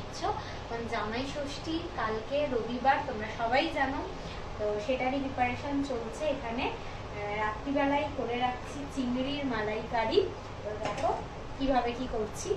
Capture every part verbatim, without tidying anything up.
দেখছো। জামাই ষষ্ঠী কালকে রবিবার, তোমরা সবাই জানো, তো সেটারই প্রিপারেশন চলছে এখানে। রাত্রিবেলায় করে রাখছি চিংড়ির মালাইকারি। তো দেখো কিভাবে কি করছি।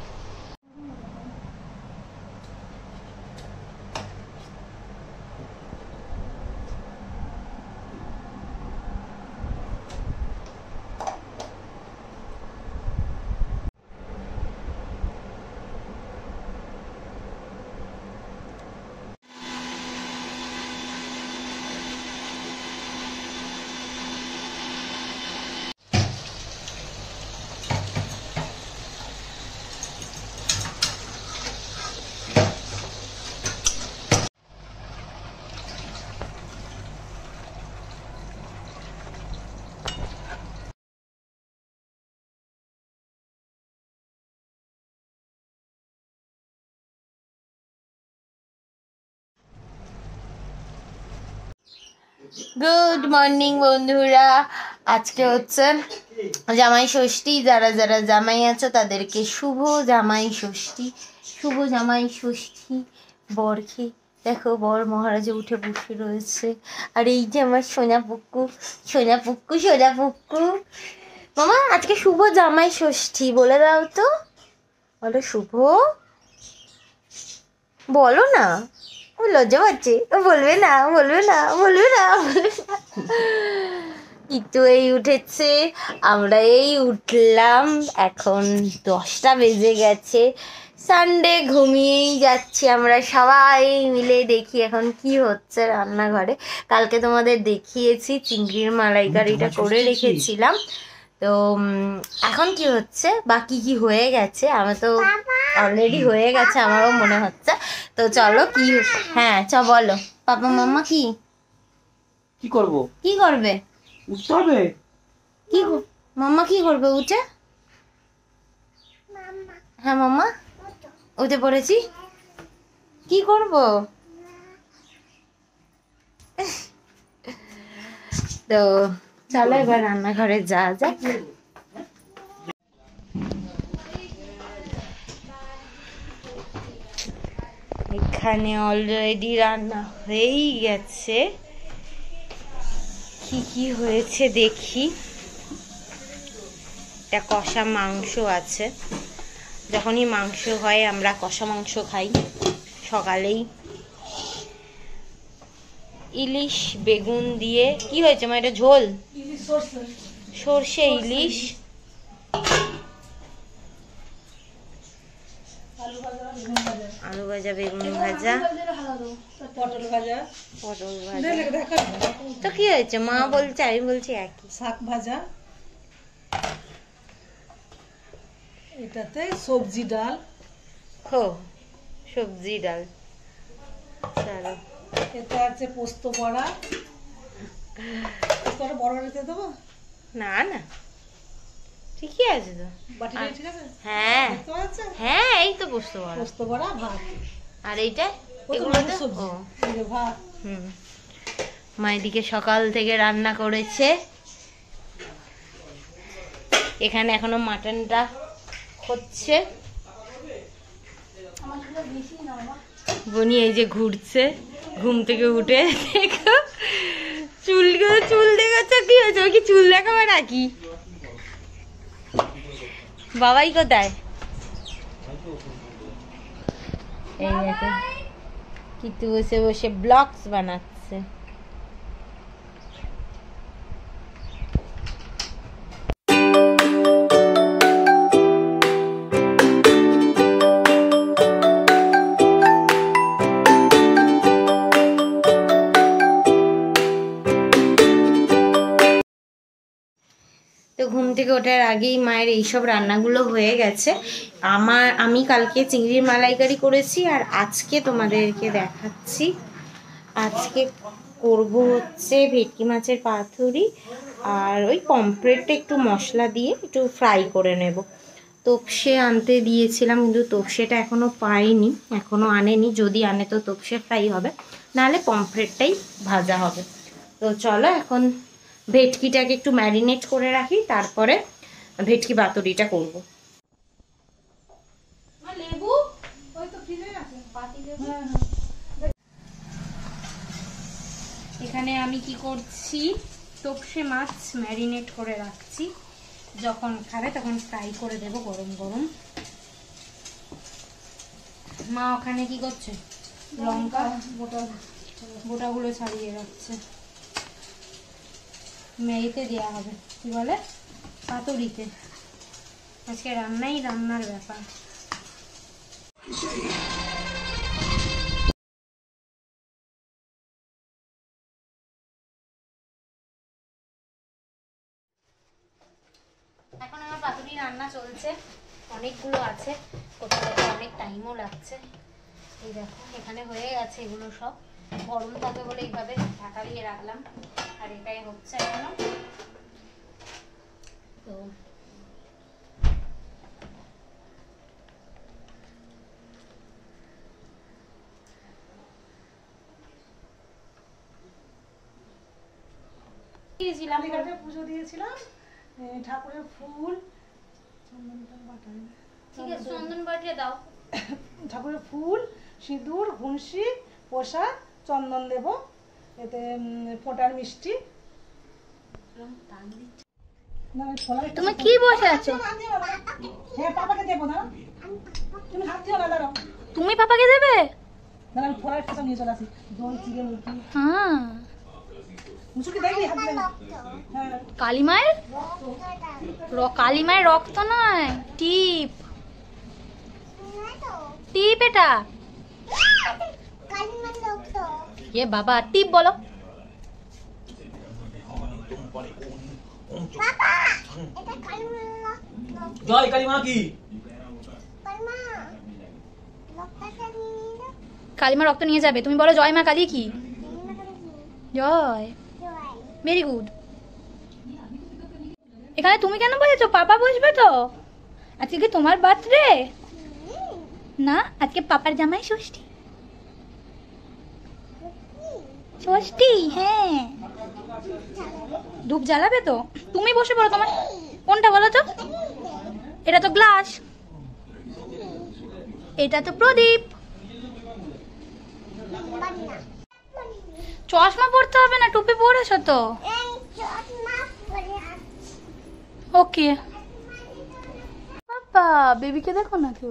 গুড মর্নিং বন্ধুরা, আজকে হচ্ছে জামাই ষষ্ঠী। যারা যারা জামাই আছো তাদেরকে শুভ জামাই ষষ্ঠী। শুভ জামাই ষষ্ঠী। বরকে দেখো, বর মহারাজে উঠে বসে রয়েছে। আর এই যে আমার সোনা পুক্কু, সোনা পুক্কু, সোনা পুক্কু। মামা আজকে শুভ জামাই ষষ্ঠী, বলে দাও তো, বলো শুভ, বলো না। ও লজ্জা পাচ্ছে, ও বলবে না, বলবে না, বলবে না, কিন্তু এই উঠেছে, আমরা এই উঠলাম। এখন দশটা বেজে গেছে, সানডে, ঘুমিয়েই যাচ্ছি আমরা সবাই মিলে। দেখি এখন কি হচ্ছে রান্নাঘরে। কালকে তোমাদের দেখিয়েছি চিংড়ির মালাইকারিটা করে রেখেছিলাম। তো এখন কি হচ্ছে বা কি কি হয়ে গেছে, আমার তো অলরেডি হয়ে গেছে আমারও মনে হচ্ছে। তো চলো কি, হ্যাঁ চ বলো পাপা মাম্মা কি কি করব, কি করবে, উঠতে হবে। কি মাম্মা কি করবে উঠে? হ্যাঁ মাম্মা উঠে পড়েছি, কি করব? তো চলো এবার রান্নাঘরে যা যাক। এখানে অলরেডি রান্না হয়েই গেছে। কি কি হয়েছে দেখি। এটা কষা মাংস আছে, যখনই মাংস হয় আমরা কষা মাংস খাই সকালেই। ইলিশ বেগুন দিয়ে কি হয়েছে মা, এটা ঝোল, সর্ষে ইলিশ, আলু ভাজা, বেগুন ভাজা, পটল ভাজা, পটল ভাজা। তো কি হয়েছে মা বলছে, আমি বলছি একই। শাক ভাজা, এটাতে সবজি ডাল, খো সবজি ডাল। চলো এটা আছে পোস্ত বড়া। পোস্ত বড়া বড় বাড়িতে দেবো? না না ঠিকই আছে তো, বাটিটা ঠিক আছে? হ্যাঁ হ্যাঁ এই তো পোস্ত বড়া, পোস্ত বড়া ভাত। আর এইটা এগুলো সবজি, ভাত। হুম, মা এদিকে সকাল থেকে রান্না করেছে। এখানে এখনো মাটনটা হচ্ছে। বনি এই যে ঘুরছে ঘুম থেকে উঠে, দেখো চুলগুলো, চুল দেখেছো কি হয়েছে, কি চুল দেখাবে নাকি? বাবাই কোথায়? এই দেখো কিতু বসে বসে ব্লগস বানাচ্ছে। তো ঘুম থেকে ওঠার আগেই মায়ের এইসব রান্নাগুলো হয়ে গেছে। আমার আমি কালকে চিংড়ির মালাইকারি করেছি, আর আজকে তোমাদেরকে দেখাচ্ছি। আজকে করব হচ্ছে ভেটকি মাছের পাতুরি, আর ওই পমফ্রেটটা একটু মশলা দিয়ে একটু ফ্রাই করে নেব। তোপসে আনতে দিয়েছিলাম, কিন্তু তোপসেটা এখনও পাইনি, এখনও আনেনি। যদি আনে তো তোপসে ফ্রাই হবে, নাহলে পমফ্রেটটাই ভাজা হবে। তো চলো এখন ভেটকিটাকে একটু ম্যারিনেট করে রাখি, তারপরে ভেটকি পাতুরিটা করব। লেবু ওই তো ফ্রিজে রাখ। পাতি দেব। এখানে আমি কি করছি, তোপসে মাছ ম্যারিনেট করে রাখছি, যখন খাবে তখন ফ্রাই করে দেব গরম গরম। মা ওখানে কি করছে, লঙ্কা গোটা গোটাগুলো ছাড়িয়ে রাখছে, মেয়েতে দেওয়া হবে, কি বলে পাতুরিতে। আজকে রান্নাই রান্নার ব্যাপার। এখন আমার পাতুরি রান্না চলছে, অনেকগুলো আছে, করতে করতে অনেক টাইমও লাগছে। এই দেখো এখানে হয়ে গেছে, এগুলো সব গরম থাকে বলে এইভাবে ঢাকা দিয়ে রাখলাম, আর এটাই হচ্ছে এখনো। তো দিয়েছিলাম, পুজো দিয়েছিলাম, ঠাকুরের ফুল ঠিক আছে চন্দন বাটিয়ে দাও, ঠাকুরের ফুল, সিঁদুর, ঘুনসি, প্রসাদ, চন্দন দেব, এতে ফোঁটার মিষ্টি। তুমি কি বসে আছো? হ্যাঁ পাপাকে দেবো না, তুমি হাত দিও না, দাঁড়াও। তুমি পাপাকে দেবে? না আমি ফোড়ার কিছু নিয়ে চলে আসি, দই চিড়ে মুরগি। হ্যাঁ মুসুকি দেখবি হাত দিলে। হ্যাঁ কালী মায়ের কালী মায়ের রক্ত নয়, টিপ টিপ, এটা এ বাবা টিপ বলো। জয় কালী মা কি? কালী মা রক্ত নিয়ে যাবে, তুমি বলো জয় মা কালী কি? জয়, ভেরি গুড। এখানে তুমি কেন বসেছো? পাপা বসবে তো, আজকে কি তোমার বার্থডে না? আজকে পাপার জামাই ষষ্ঠী। ষষ্ঠী, হ্যাঁ ধূপ জ্বালাবে তো। তুমি বসে পড়ো, তোমার কোনটা বলো তো? এটা তো গ্লাস, এটা তো প্রদীপ। চশমা পড়তে হবে না, টুপি পরেছো তো। ওকে বাবা, বেবিকে দেখো না কেউ।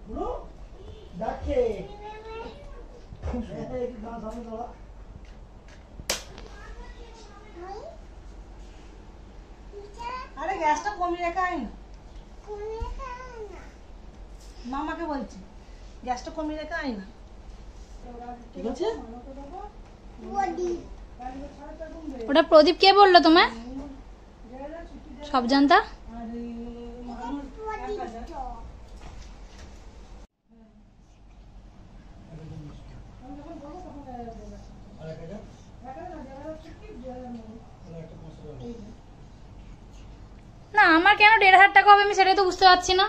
আরে গ্যাসটা কমিয়ে রাখা হয় না, মামাকে বলছি গ্যাসটা কমিয়ে রাখা হয় না। কি বলছে? ওটা প্রদীপ কে বললো তোমায়? সব জানতা। না আমার কেন দেড় হাজার টাকা হবে আমি সেটাই তো বুঝতে পারছি না।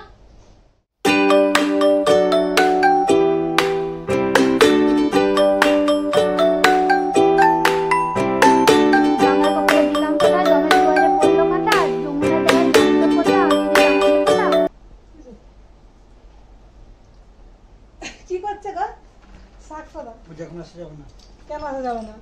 কি করছে গো? শাক সদা এখন আসা যাবে না, কেন আসা যাবে না?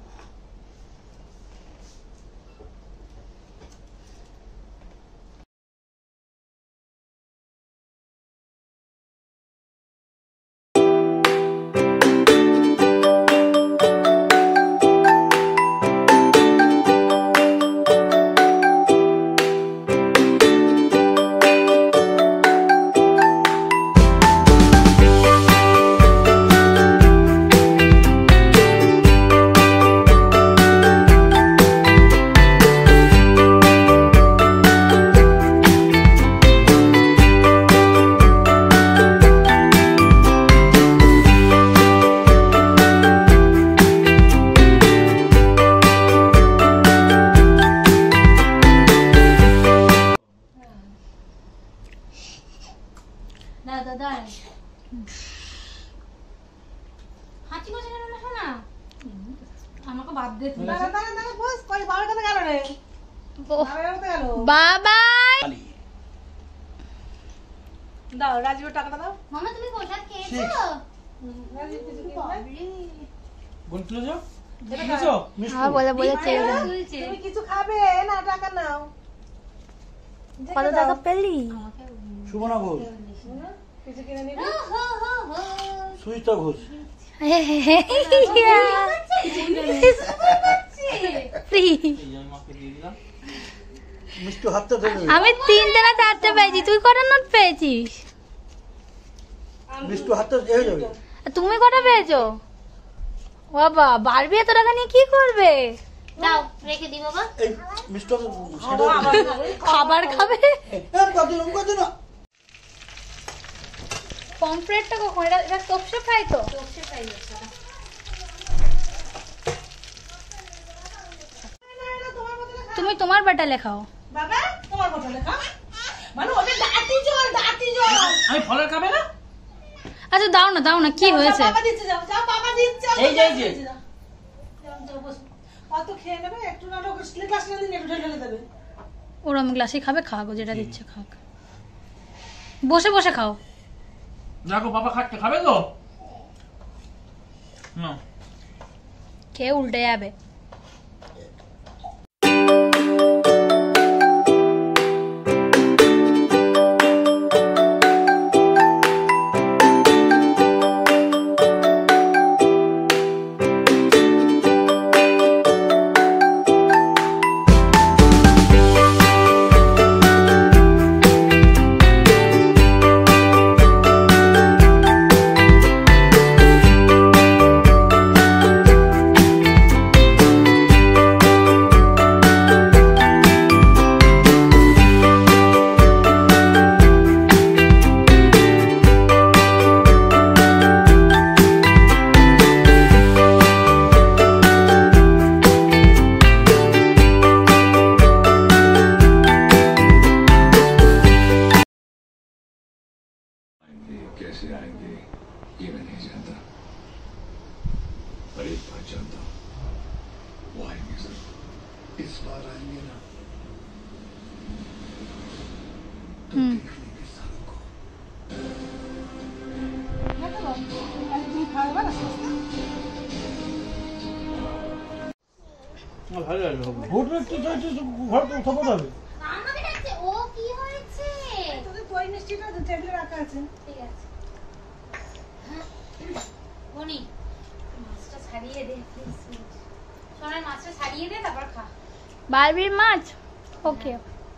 আমাকে বাদ দে। বাবাই দাও রাজীবের টাকাটা দাও। মামা তুমি প্রসাদ খেয়েছো? বলছিল যে কিছু মিষ্টি হ্যাঁ বলে বলে চেয়ে তুমি কিছু খাবে না টাকা নাও কত টাকা পেলি? সুমনা ঘোষ কিছু কিনে নিবে সুইতা ঘোষ ফ্রি। মিষ্টি হাতটা ধরে আমি তিনটে না চারটে পেয়েছি, তুই কটা নোট পেয়েছিস? মিষ্টি হাতটা এ হয়ে যাবে। আর তুমি কটা পেয়েছো? বাবা বারবি এত টাকা নিয়ে কি করবে? দাও রেখে দি বাবা। এই মিষ্টি খাবার খাবে? কত কত না পমফ্রেটটা কখন? এটা এটা তোপসে ফ্রাই তো? তোপসে ফ্রাই হচ্ছে না। তুমি তোমার বাটালে খাও। বাবা তোমার বোতলে খাও মানে ওটা ডাটি জল ডাটি জল আমি ফলের খাবে না। আচ্ছা দাও না দাও না, কি হয়েছে? বাবা দিচ্ছে যাও যাও বাবা দিচ্ছে এই যে, এই যে। অত খেয়ে নেবে একটু না লোক স্লিপ গ্লাস না দিন একটু ঢেলে দেবে ওরম গ্লাসে খাবে, খাগো যেটা দিচ্ছে খাক। বসে বসে খাও। দেখো বাবা খাচ্ছে, খাবে তো না খেয়ে উল্টে যাবে। कैसे आएंगे ये मैं नहीं जानता, पर एक बात जानता हूं, वो आएंगे जरूर। इस बार आएंगे ना तो देख लेंगे सालों को। তুমি খাবে না ভালো লাগবে ভোট একটু চাইতে ঘর তো খবর হবে। আমাকে ডাকছে ও কি হয়েছে? তোদের দই মিষ্টিটা টেবিলে রাখা আছে ঠিক আছে বনি মাছটা ছাড়িয়ে দে প্লিজ। সোনার মাছটা ছাড়িয়ে দে তারপর খা। বারবির মাছ ওকে।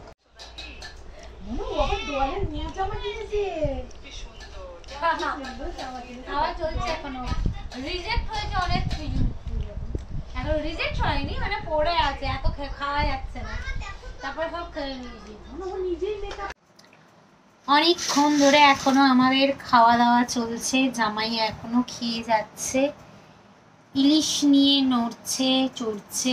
খাওয়া চলছে এখনো, রিজেক্ট হয়েছে অনেক কিছু, এখন রিজেক্ট হয়নি মানে পড়ে আছে, এত খে- খাওয়া যাচ্ছে না, তারপরে সব খেয়ে নিয়েছি। অনেকক্ষণ ধরে এখনো আমাদের খাওয়া দাওয়া চলছে, জামাই এখনো খেয়ে যাচ্ছে, ইলিশ নিয়ে নড়ছে চড়ছে।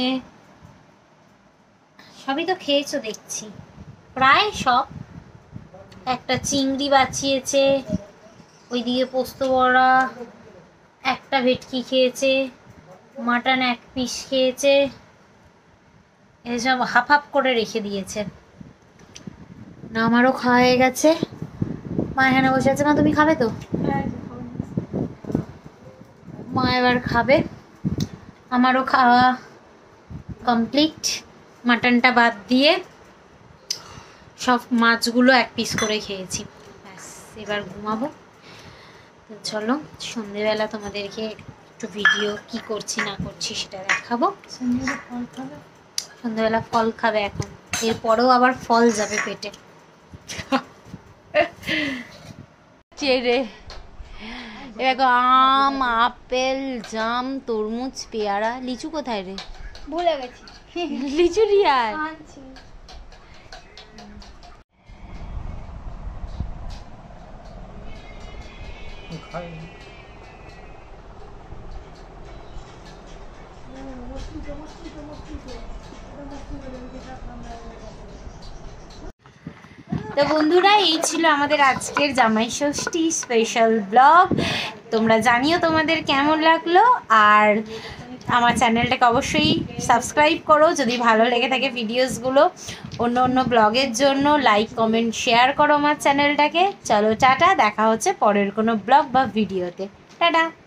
সবই তো খেয়েছো দেখছি, প্রায় সব। একটা চিংড়ি বাঁচিয়েছে, ওইদিকে পোস্ত বড়া, একটা ভেটকি খেয়েছে, মাটন এক পিস খেয়েছে, এসব হাফ হাফ করে রেখে দিয়েছে। না আমারও খাওয়া হয়ে গেছে, মা এখানে বসে আছে। মা তুমি খাবে তো? মা এবার খাবে। আমারও খাওয়া কমপ্লিট, মাটনটা বাদ দিয়ে সব মাছগুলো এক পিস করে খেয়েছি। ব্যাস এবার ঘুমাবো। তো চলো সন্ধেবেলা তোমাদেরকে একটু ভিডিও কি করছি না করছি সেটা দেখাবো। সন্ধেবেলা ফল খাবে এখন, এরপরেও আবার ফল যাবে পেটে। চেরে দেখো আম, আপেল, জাম, তরমুজ, পেয়ারা। লিচু কোথায় রে? ভুলে গেছি। লিচু রিয়ার আনছি। তো বন্ধুরা এই ছিল আমাদের আজকের জামাই ষষ্ঠী স্পেশাল ব্লগ। তোমরা জানিও তোমাদের কেমন লাগলো, আর আমার চ্যানেলটাকে অবশ্যই সাবস্ক্রাইব করো যদি ভালো লেগে থাকে ভিডিওসগুলো। অন্য অন্য ব্লগের জন্য লাইক কমেন্ট শেয়ার করো আমার চ্যানেলটাকে। চলো টাটা, দেখা হচ্ছে পরের কোনো ব্লগ বা ভিডিওতে। টাটা।